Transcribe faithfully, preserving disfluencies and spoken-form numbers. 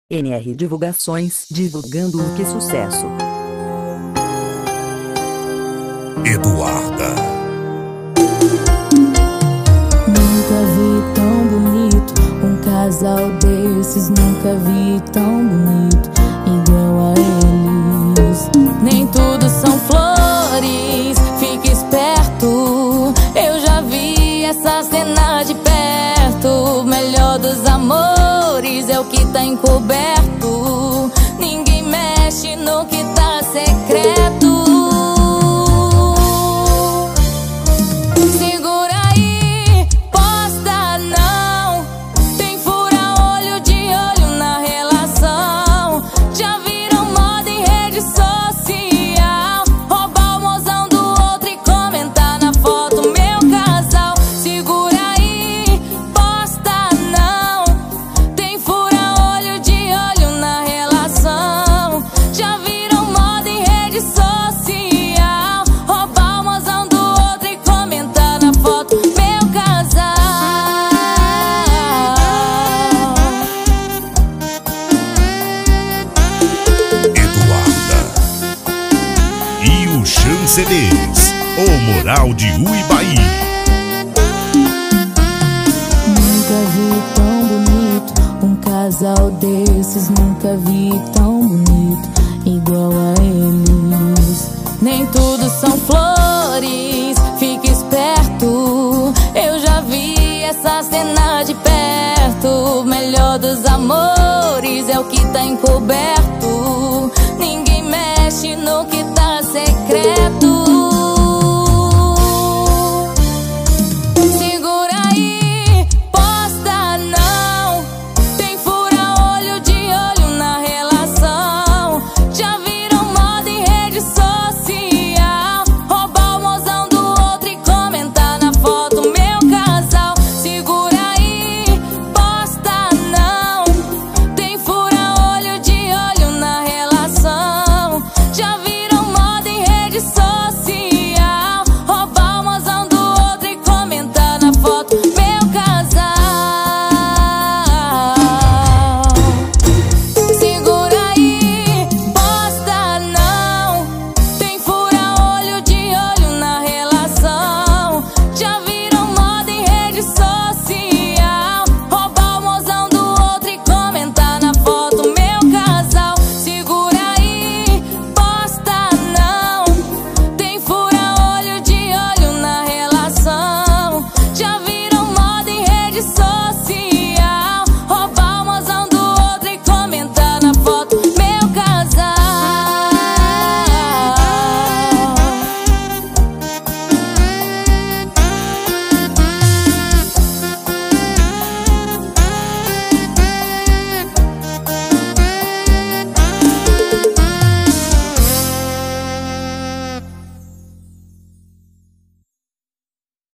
N R Divulgações, divulgando o que sucesso. Eduarda. Nunca vi tão bonito um casal desses, nunca vi tão bonito igual a eles. Nem tudo são flores, fique esperto. Eu já vi essa cena de perto. O melhor dos amores é o que tá encoberto. Ninguém mexe no que tá secreto. C Ds, o Moral de Uibaí. Nunca vi tão bonito um casal desses, nunca vi tão bonito igual a eles. Nem tudo são flores, fique esperto. Eu já vi essa cena de perto. O melhor dos amores é o que tá encoberto. Ninguém mexe no que